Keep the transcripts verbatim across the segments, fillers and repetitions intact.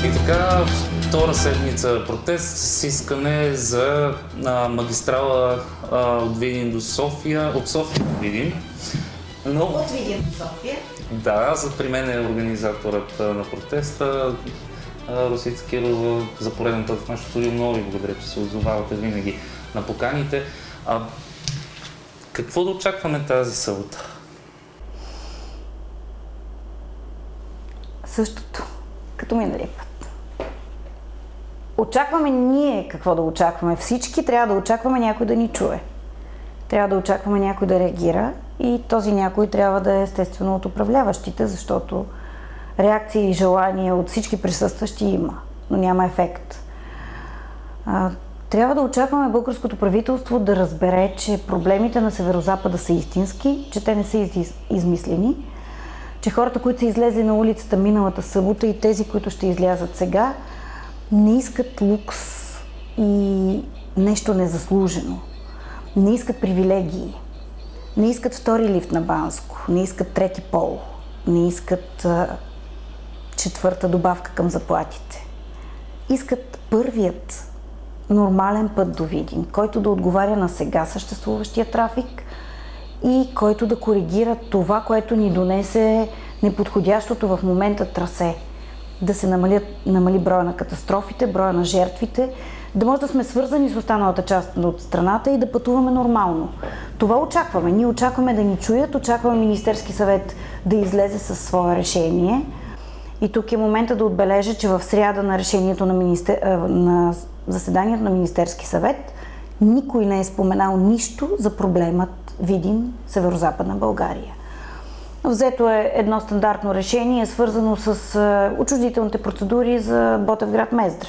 И така, втора седмица протест с искане за а, магистрала а, от Видин до София, от София до Видин. Но... От Видин до София? Да, за при мен е организаторът на протеста, Росица Кирова, за пореден път в нашото студио. Много ви благодаря, че се отзовавате винаги на поканите. А, какво да очакваме тази събота? Същото, като миналия път. Очакваме ние какво да очакваме. Всички трябва да очакваме някой да ни чуе. Трябва да очакваме някой да реагира и този някой трябва да е естествено от управляващите, защото реакции и желания от всички присъстващи има, но няма ефект. А, трябва да очакваме българското правителство да разбере, че проблемите на Северозапада са истински, че те не са из- измислени, че хората, които са излезли на улицата миналата събота и тези, които ще излязат сега, не искат лукс и нещо незаслужено. Не искат привилегии. Не искат втори лифт на Банско. Не искат трети пол. Не искат а, четвърта добавка към заплатите. Искат първият нормален път до Видин, който да отговаря на сега съществуващия трафик и който да коригира това, което ни донесе неподходящото в момента трасе. Да се намалят, намали броя на катастрофите, броя на жертвите, да може да сме свързани с останалата част от страната и да пътуваме нормално. Това очакваме. Ние очакваме да ни чуят, очакваме Министерски съвет да излезе със свое решение. И тук е момента да отбележа, че в сряда на решението на, министер... на заседанието на Министерски съвет никой не е споменал нищо за проблемът Видин, Северозападна България. Взето е едно стандартно решение, свързано с отчуждителните процедури за Ботевград Мездра.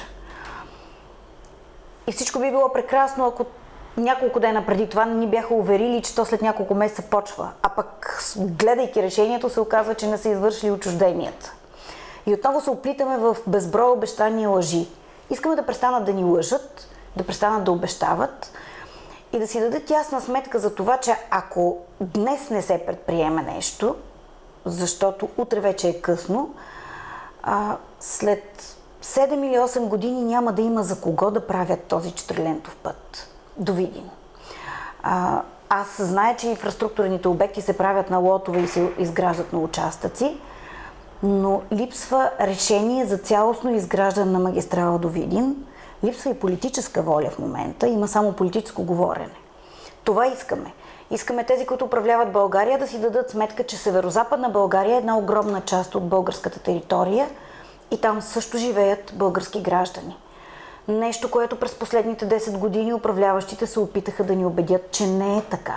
И всичко би било прекрасно, ако няколко дена преди това не ни бяха уверили, че то след няколко месеца почва. А пък, гледайки решението, се оказва, че не са извършили отчужденията. И отново се оплитаме в безброй обещания и лъжи. Искаме да престанат да ни лъжат, да престанат да обещават и да си дадат ясна сметка за това, че ако днес не се предприеме нещо, защото утре вече е късно, а, след седем или осем години няма да има за кого да правят този четирилентов път до Видин. А, аз зная, че инфраструктурните обекти се правят на лотове и се изграждат на участъци, но липсва решение за цялостно изграждане на магистрала до Видин. Липсва и политическа воля в момента, има само политическо говорене. Това искаме. Искаме тези, които управляват България, да си дадат сметка, че Северозападна България е една огромна част от българската територия и там също живеят български граждани. Нещо, което през последните десет години управляващите се опитаха да ни убедят, че не е така.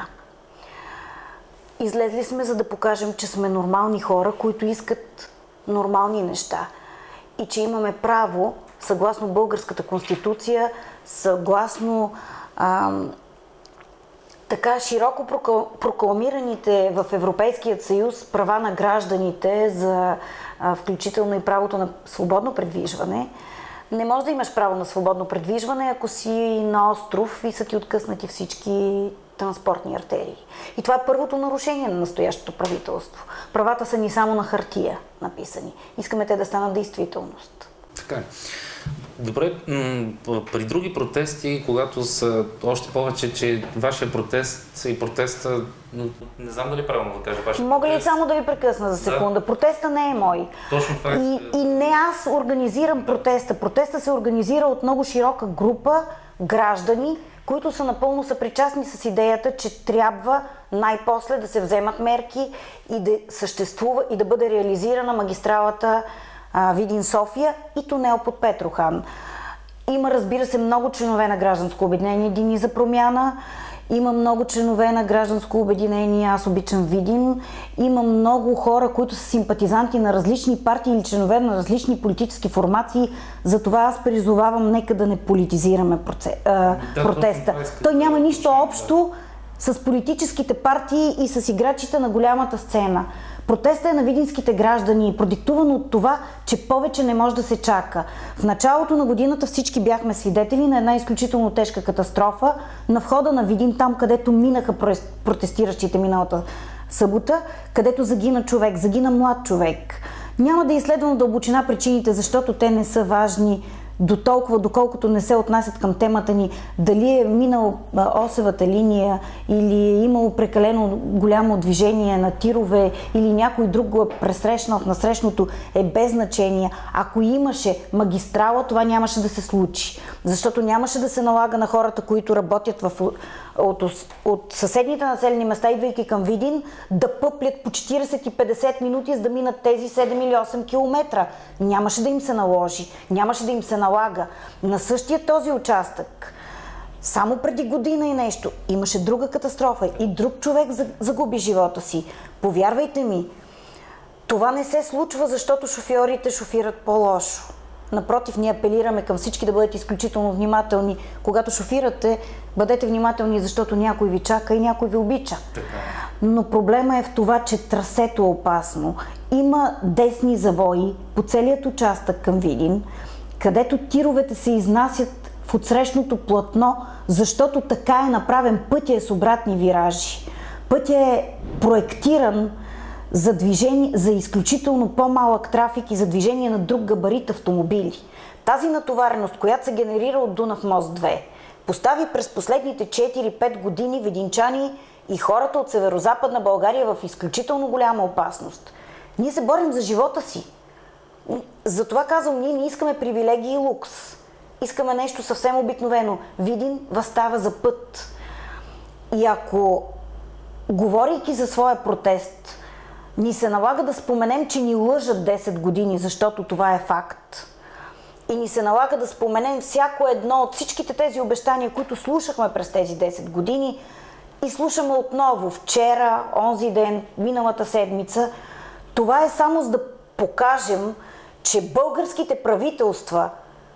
Излезли сме, за да покажем, че сме нормални хора, които искат нормални неща и че имаме право, съгласно българската конституция, съгласно ам, така широко прокламираните в Европейския съюз права на гражданите за а, включително и правото на свободно предвижване. Не може да имаш право на свободно предвижване, ако си на остров и са ти откъснати всички транспортни артерии. И това е първото нарушение на настоящото правителство. Правата са ни само на хартия написани. Искаме те да станат действителност. Така. Добре, при други протести, когато са още повече, че вашия протест и протеста, не знам дали правилно да кажа вашия Мога протест. ли само да ви прекъсна за секунда? Да. Протеста не е мой. Точно това е. И, и не аз организирам протеста. Протеста се организира от много широка група граждани, които са напълно съпричастни с идеята, че трябва най-после да се вземат мерки и да съществува и да бъде реализирана магистралата Видин-София и тунел под Петрохан. Има, разбира се, много членове на гражданско обединение Дини за промяна, има много членове на гражданско обединение Аз обичам Видин, има много хора, които са симпатизанти на различни партии или членове на различни политически формации. Затова аз призовавам, нека да не политизираме проце... а, да, протеста. Той няма нищо общо с политическите партии и с играчите на голямата сцена. Протестът е на видинските граждани, продиктуван от това, че повече не може да се чака. В началото на годината всички бяхме свидетели на една изключително тежка катастрофа на входа на Видин, там където минаха протестиращите миналата събота, където загина човек, загина млад човек. Няма да изследвам в дълбочина причините, защото те не са важни до толкова, доколкото не се отнасят към темата ни, дали е минал осевата линия или е имало прекалено голямо движение на тирове или някой друг го е пресрещнал в насрещното, е без значение. Ако имаше магистрала, това нямаше да се случи, защото нямаше да се налага на хората, които работят в, от, от съседните населени места, идвайки към Видин, да пъплят по четирийсет и петдесет минути, за да минат тези седем или осем километра. Нямаше да им се наложи, нямаше да им се налага. На същия този участък, само преди година и нещо, имаше друга катастрофа и друг човек загуби живота си. Повярвайте ми, това не се случва, защото шофьорите шофират по-лошо. Напротив, ние апелираме към всички да бъдат изключително внимателни. Когато шофирате, бъдете внимателни, защото някой ви чака и някой ви обича. Но проблема е в това, че трасето е опасно. Има десни завои по целият участък към Видин, където тировете се изнасят в отсрещното платно, защото така е направен, пътя е с обратни виражи. Пътя е проектиран за движение, за изключително по-малък трафик и за движение на друг габарит автомобили. Тази натовареност, която се генерира от Дунав мост две, постави през последните четири-пет години видинчани и хората от северо-западна България в изключително голяма опасност. Ние се борим за живота си. Затова казвам, ние не искаме привилегии и лукс. Искаме нещо съвсем обикновено. Видин възстава за път. И ако, говорейки за своя протест, ни се налага да споменем, че ни лъжат десет години, защото това е факт. И ни се налага да споменем всяко едно от всичките тези обещания, които слушахме през тези десет години и слушаме отново вчера, онзи ден, миналата седмица. Това е само за да покажем, че българските правителства,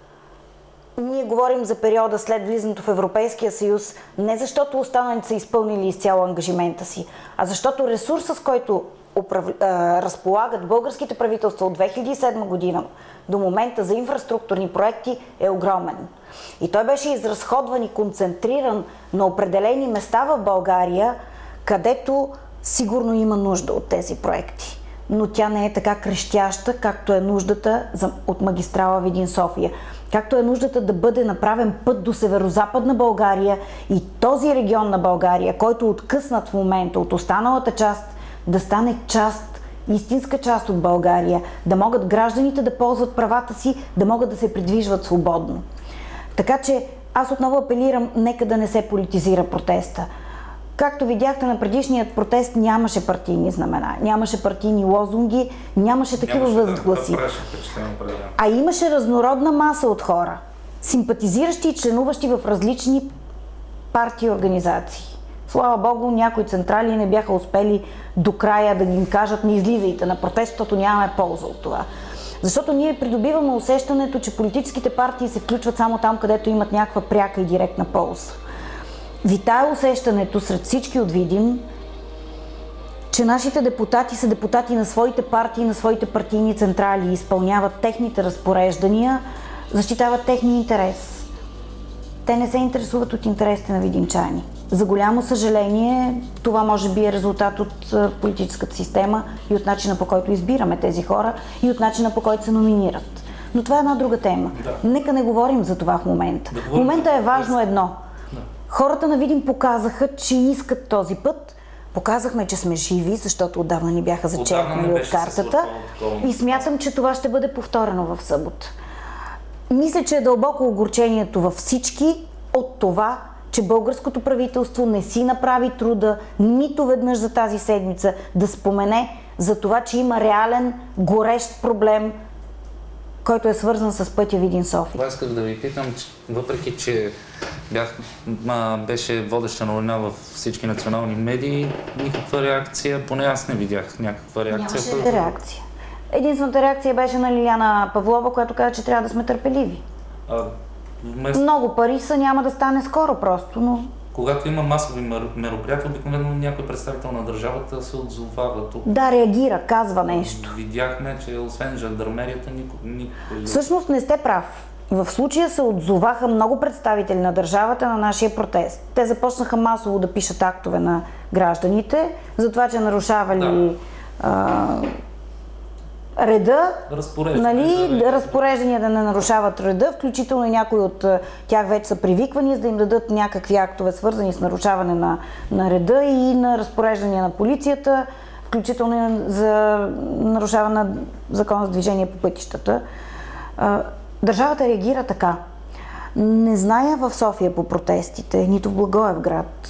ние говорим за периода след влизането в Европейския съюз, не защото останалите са изпълнили изцяло ангажимента си, а защото ресурсът, с който управ... разполагат българските правителства от две хиляди и седма година до момента за инфраструктурни проекти е огромен. И той беше изразходван и концентриран на определени места в България, където сигурно има нужда от тези проекти. Но тя не е така крещяща, както е нуждата от магистрала Видин-София. Както е нуждата да бъде направен път до северо-западна България и този регион на България, който е откъснат в момента от останалата част, да стане част, истинска част от България, да могат гражданите да ползват правата си, да могат да се придвижват свободно. Така че аз отново апелирам, нека да не се политизира протеста. Както видяхте на предишният протест, нямаше партийни знамена, нямаше партийни лозунги, нямаше такива възгласи. А имаше разнородна маса от хора, симпатизиращи и членуващи в различни партии и организации. Слава Богу, някои централи не бяха успели до края да им кажат: не излизайте на протест, защото нямаме полза от това. Защото ние придобиваме усещането, че политическите партии се включват само там, където имат някаква пряка и директна полза. Витае усещането сред всички от Видин, че нашите депутати са депутати на своите партии, на своите партийни централи, изпълняват техните разпореждания, защитават техния интерес. Те не се интересуват от интересите на видинчани. За голямо съжаление, това може би е резултат от политическата система и от начина, по който избираме тези хора и от начина, по който се номинират. Но това е една друга тема. Да. Нека не говорим за това в момента. Да, в момента е важно едно. Да. Хората на Видин показаха, че искат този път. Показахме, че сме живи, защото отдавна ни бяха зачеркнали от картата. И смятам, че това ще бъде повторено в събота. Мисля, че е дълбоко огорчението във всички от това, че българското правителство не си направи труда нито веднъж за тази седмица да спомене за това, че има реален, горещ проблем, който е свързан с пътя Видин-София. Това исках да ви питам, че въпреки че бях, ма, беше водеща новина във всички национални медии, никаква реакция, поне аз не видях някаква реакция. Нямаше реакция. Единствената реакция беше на Лиляна Павлова, която каза, че трябва да сме търпеливи. А, вместо... Много пари са, няма да стане скоро просто, но... Когато има масови мероприятия, обикновено някой представител на държавата се отзовава тук. Да, реагира, казва нещо. Видяхме, че освен жандармерията никой... никой... Всъщност не сте прав. В случая се отзоваха много представители на държавата на нашия протест. Те започнаха масово да пишат актове на гражданите за това, че нарушавали да. а, реда, разпореждания, нали, разпореждания да не нарушават реда, включително и някои от тях вече са привиквани, за да им дадат някакви актове, свързани с нарушаване на, на реда и на разпореждания на полицията, включително и за нарушаване на закона за движение по пътищата. Държавата реагира така. Не зная в София по протестите, нито в Благоевград,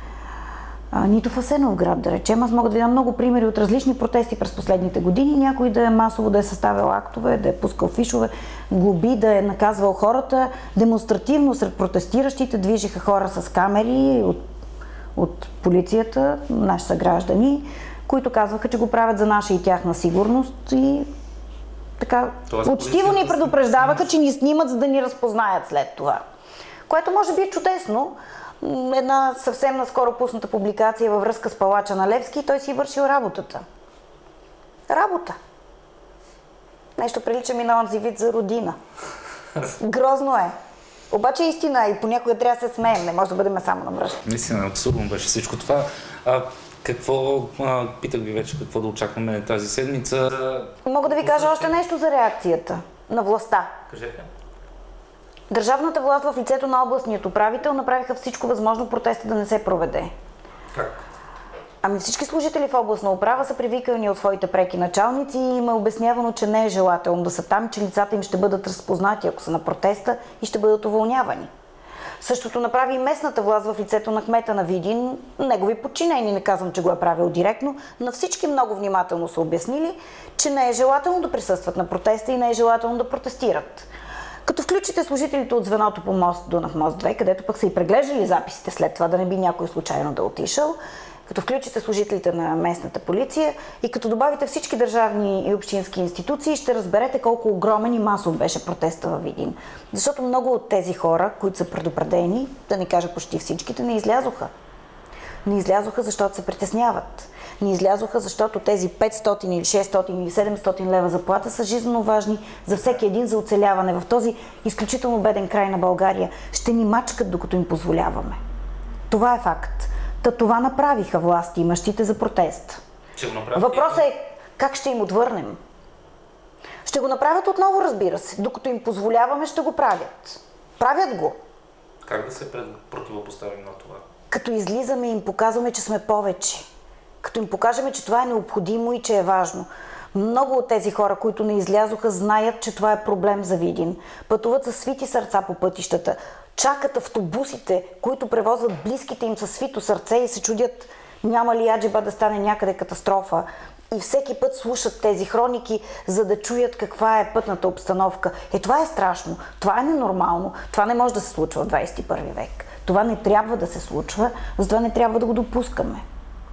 а, нито в Асеновград, да речем. Аз мога да ви дам много примери от различни протести през последните години. Някой да е масово да е съставил актове, да е пускал фишове, глоби, да е наказвал хората. Демонстративно сред протестиращите движиха хора с камери от, от полицията, наши съграждани, които казваха, че го правят за наша и тяхна сигурност и така учтиво ни предупреждаваха, че ни снимат, за да ни разпознаят след това. Което може би е чудесно. Една съвсем наскоро пусната публикация във връзка с палача на Левски и той си вършил работата. Работа. Нещо прилича ми на онзи вид за родина. Грозно е. Обаче истина и понякога трябва да се смеем, не може да бъдем само на мръж. Наистина, абсурдно беше всичко това. А, какво, а, питах ви вече какво да очакваме тази седмица. Мога да ви кажа още нещо за реакцията на властта. Кажете. Държавната власт в лицето на областният управител направиха всичко възможно протеста да не се проведе. Как? Ами всички служители в областна управа са привикани от своите преки началници и им е обяснявано, че не е желателно да са там, че лицата им ще бъдат разпознати, ако са на протеста и ще бъдат уволнявани. Същото направи и местната власт в лицето на кмета на Видин. Негови подчинени, не казвам, че го е правил директно, на всички много внимателно са обяснили, че не е желателно да присъстват на протеста и не е желателно да протестират. Като включите служителите от звеното по мост Дунав мост две, където пък са и преглеждали записите след това, да не би някой случайно да отишъл, като включите служителите на местната полиция и като добавите всички държавни и общински институции, ще разберете колко огромен и масов беше протеста във Видин. Защото много от тези хора, които са предупредени, да не кажа почти всичките, не излязоха. Не излязоха, защото се притесняват. Не излязоха, защото тези петстотин или шестстотин или седемстотин лева заплата са жизненно важни за всеки един за оцеляване. В този изключително беден край на България ще ни мачкат, докато им позволяваме. Това е факт. Та това направиха власти, имащите за протест. Въпросът е как ще им отвърнем. Ще го направят отново, разбира се. Докато им позволяваме, ще го правят. Правят го. Как да се противопоставим на това? Като излизаме и им показваме, че сме повече. Като им покажем, че това е необходимо и че е важно. Много от тези хора, които не излязоха, знаят, че това е проблем за Видин. Пътуват със свити сърца по пътищата. Чакат автобусите, които превозват близките им със свито сърце и се чудят няма ли аджеба да стане някъде катастрофа. И всеки път слушат тези хроники, за да чуят каква е пътната обстановка. Е, това е страшно, това е ненормално, това не може да се случва в двадесет и първи век. Това не трябва да се случва, затова не трябва да го допускаме.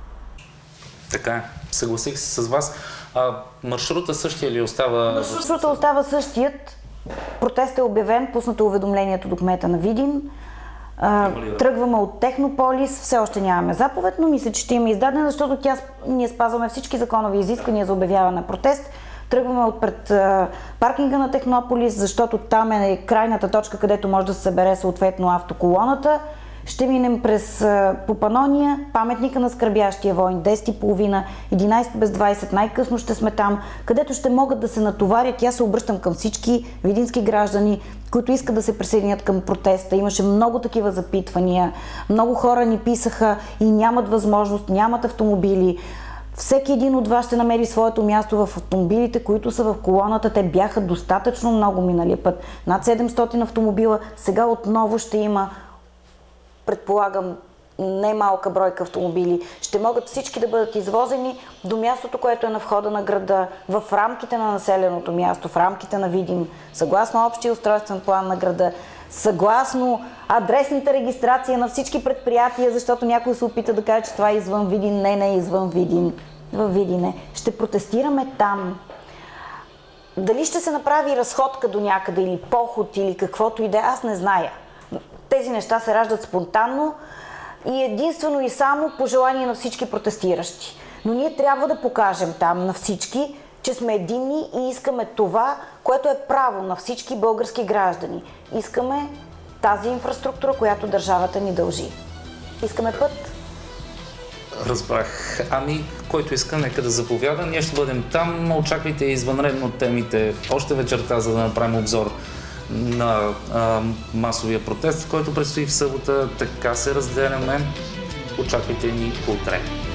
Така е. Съгласих се с вас. А, маршрута същия ли остава? Маршрута остава същият. Протестът е обявен, пуснато уведомлението до кмета на Видин. А, тръгваме от Технополис, все още нямаме заповед, но мисля, че ще има издадена, защото тя, ние спазваме всички законови изисквания за обявяване на протест. Тръгваме от пред а, паркинга на Технополис, защото там е крайната точка, където може да се събере съответно автоколоната. Ще минем през а, по Панония, паметника на скърбящия войн, десет и половина, единадесет без двадесет, най-късно ще сме там, където ще могат да се натоварят. Аз се обръщам към всички видински граждани, които искат да се присъединят към протеста. Имаше много такива запитвания, много хора ни писаха и нямат възможност, нямат автомобили. Всеки един от вас ще намери своето място в автомобилите, които са в колоната. Те бяха достатъчно много миналия път. Над седемстотин автомобила. Сега отново ще има, предполагам, не малка бройка автомобили. Ще могат всички да бъдат извозени до мястото, което е на входа на града, в рамките на населеното място, в рамките на Видин, съгласно общия устройствен план на града, съгласно адресната регистрация на всички предприятия, защото някой се опита да каже, че това е извън Видин. Не, не е извън Видин. Във Видине. Ще протестираме там. Дали ще се направи разходка до някъде или поход или каквото и да е, аз не зная. Тези неща се раждат спонтанно и единствено и само по желание на всички протестиращи. Но ние трябва да покажем там на всички, че сме единни и искаме това, което е право на всички български граждани. Искаме тази инфраструктура, която държавата ни дължи. Искаме път. Разбрах. Ами, който иска, нека да заповяда. Ние ще бъдем там. Очаквайте извънредно темите още вечерта, за да направим обзор на а, масовия протест, който предстои в събота. Така се разделяме. Очаквайте ни утре.